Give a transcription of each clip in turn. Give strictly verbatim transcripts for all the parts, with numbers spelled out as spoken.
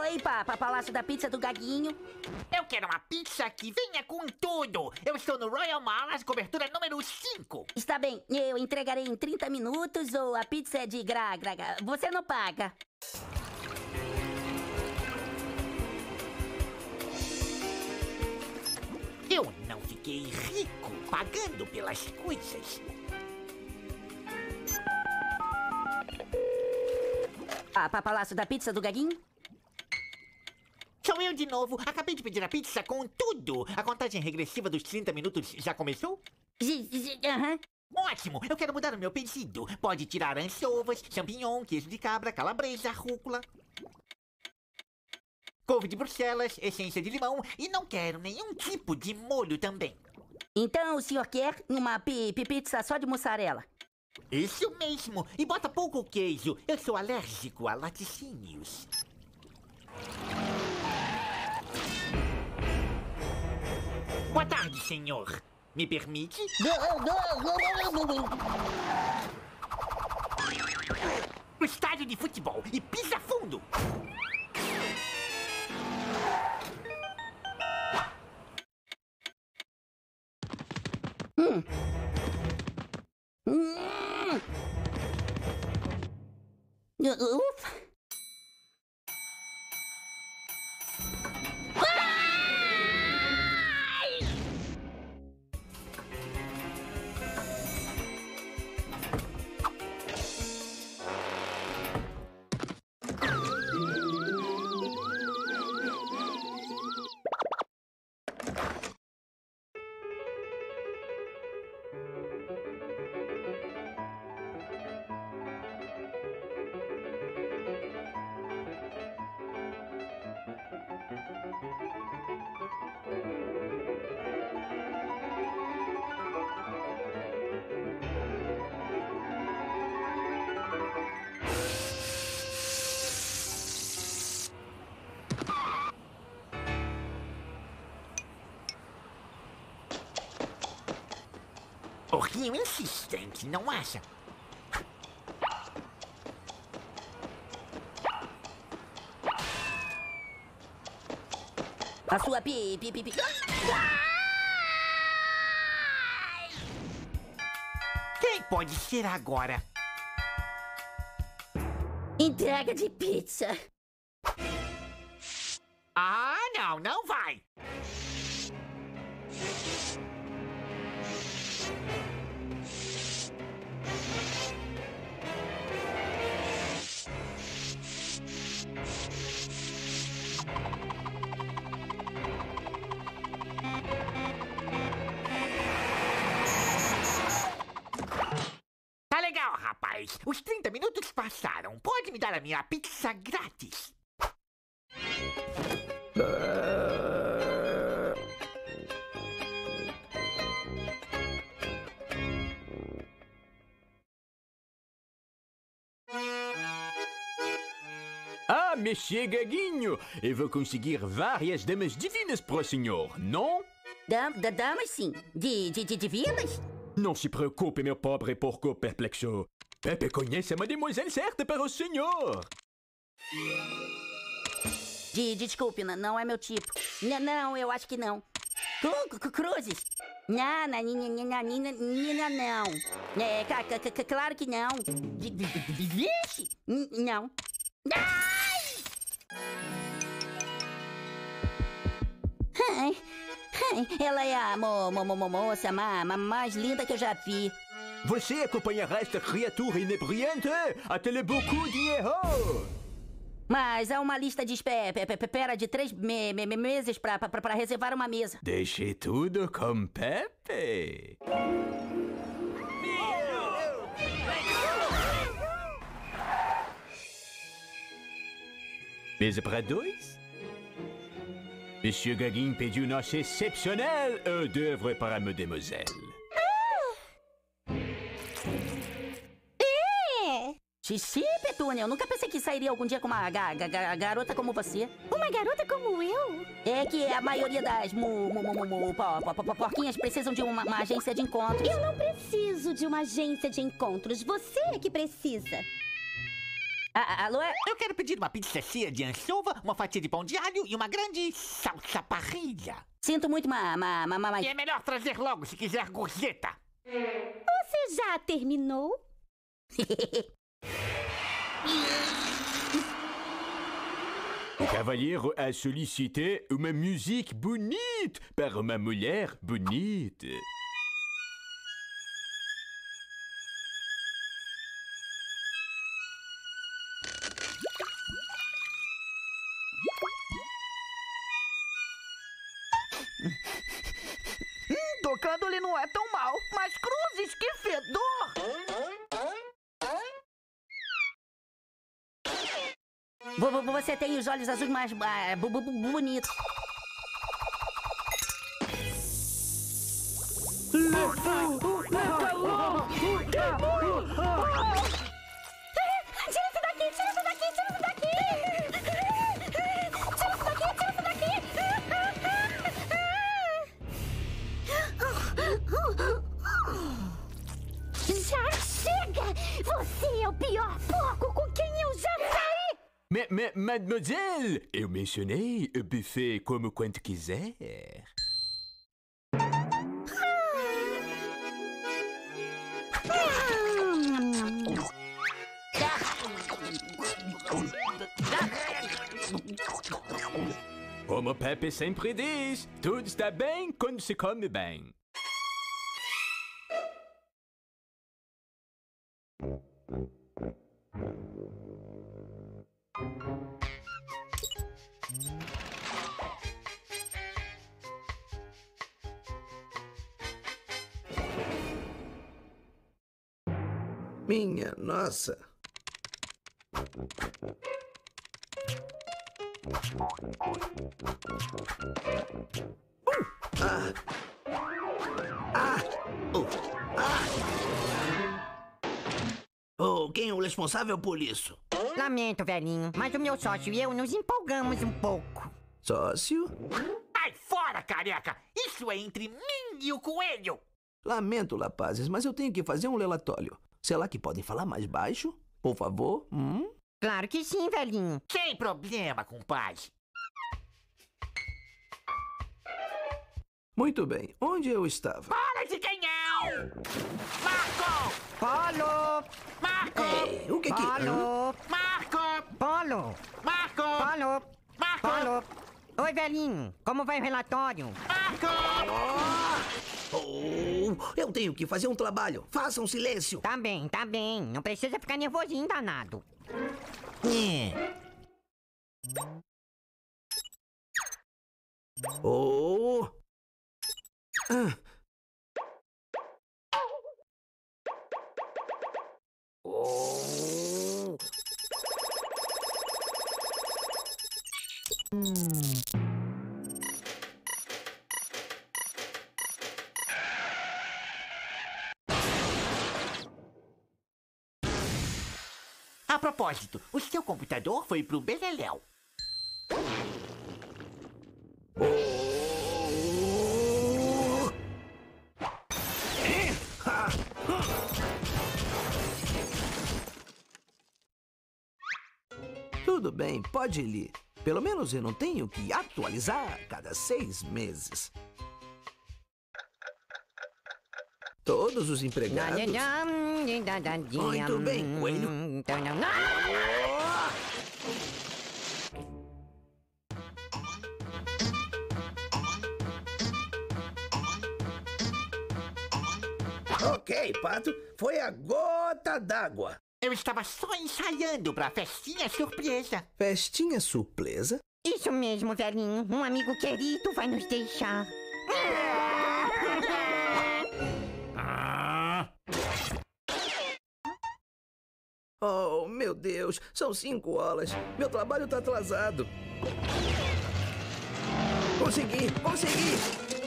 Oi, Papa, Palácio da Pizza do Gaguinho. Eu quero uma pizza que venha com tudo. Eu estou no Royal Mars, cobertura número cinco. Está bem, eu entregarei em trinta minutos ou a pizza é de gra, gra, gra. Você não paga. Eu não fiquei rico pagando pelas coisas. Papa, Palácio da Pizza do Gaguinho. Sou eu de novo. Acabei de pedir a pizza com tudo. A contagem regressiva dos trinta minutos já começou? Aham. Ótimo! Eu quero mudar o meu pedido. Pode tirar anchovas, champignon, queijo de cabra, calabresa, rúcula, couve de Bruxelas, essência de limão e não quero nenhum tipo de molho também. Então o senhor quer uma pi, pi, pizza só de mussarela? Isso mesmo! E bota pouco queijo. Eu sou alérgico a laticínios. Boa tarde, senhor. Me permite? O estádio de futebol e pisa fundo. Hum. Hum. Ufa. Porquinho insistente, não acha? A sua pi, pi, pi, pi. Quem pode ser agora? Entrega de pizza. Ah, não, não vai! Tá legal, rapaz. Os trinta minutos passaram. Pode me dar a minha pizza grátis? Ah, Monsieur Gaguinho, eu vou conseguir várias damas divinas para o senhor, não? Dam, da, damas, sim. De, de, de divinas? Não se preocupe, meu pobre porco perplexo. Pepe conhece a mademoiselle certa para o senhor. De, desculpe, não, não é meu tipo. N não, eu acho que não. Cru, cru, cruzes? Não, não, nina, nina, nina, não. É, ca, ca, ca, claro que não. De, de, de, de, vixe! N não. Ai! Ai, ai, ela é a mo, mo, mo, mo, moça ma, ma, mais linda que eu já vi. Você acompanhará esta criatura inebriante até le beaucoup dinheiro. Mas há uma lista de espera de três me, me, me, meses pra, pra, pra reservar uma mesa. Deixe tudo com Pepe. Mesa para dois? Monsieur Gaguinho pediu nosso excepcional hors d'œuvre para mademoiselle. Xixi, Petúnia, eu nunca pensei que sairia algum dia com uma ga, ga, ga, garota como você. Uma garota como eu? É que a maioria das mu, mu, mu, mu, mu, po, po, po, porquinhas precisam de uma, uma agência de encontros. Eu não preciso de uma agência de encontros. Você é que precisa. A- alô? Eu quero pedir uma pizza cheia de ansova, uma fatia de pão de alho e uma grande salsa parrilha. Sinto muito, ma, ma, ma, ma, ma- E é melhor trazer logo se quiser gorjeta. Você já terminou? O cavalheiro a sollicité uma musique bonite para uma mulher bonite. Tocando ele não é tão mal, mas cruzes, que fedor! Vo- vo- Você tem os olhos azuis mais ah, bu- bu- bu- bonitos. Tira isso daqui, tira isso daqui, tira isso daqui! Tira isso daqui, tira isso daqui! Já chega! Você é o pior porco com quem eu já saí! Mais, mais, mademoiselle, eu mencionei o buffet como quanto quiser. Como Pepe sempre diz, tudo está bem quando se come bem. Minha nossa. Ah. Ah. Oh. Ah. Oh, quem é o responsável por isso? Lamento, velhinho, mas o meu sócio e eu nos empolgamos um pouco. Sócio? Ai, fora, careca! Isso é entre mim e o coelho! Lamento, rapazes, mas eu tenho que fazer um relatório. Será que podem falar mais baixo? Por favor? Hum? Claro que sim, velhinho. Sem problema, compadre. Muito bem. Onde eu estava? Bola de canhão! Marco! Polo! Marco! Ei, o que que... Hã? Polo! Marco! Polo! Marco! Polo! Marco! Polo! Oi, velhinho. Como vai o relatório? Marco! Oh, eu tenho que fazer um trabalho. Façam silêncio. Tá bem, tá bem. Não precisa ficar nervosinho, danado. É. Oh. Ah. Oh. A propósito, o seu computador foi pro Beleléu. Oh. Eh. Ah. Tudo bem, pode ir. Pelo menos eu não tenho que atualizar a cada seis meses. Todos os empregados... Muito bem, coelho. Ok, Pato, foi a gota d'água. Eu estava só ensaiando pra festinha surpresa. Festinha surpresa? Isso mesmo, velhinho. Um amigo querido vai nos deixar. Oh, meu Deus, são cinco horas. Meu trabalho tá atrasado. Consegui, consegui!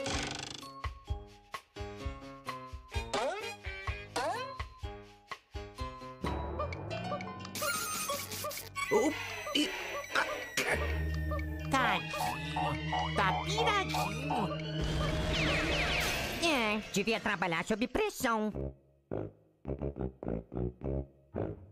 Oh, e... ah, Tadinho, tá piradinho. É, devia trabalhar sob pressão.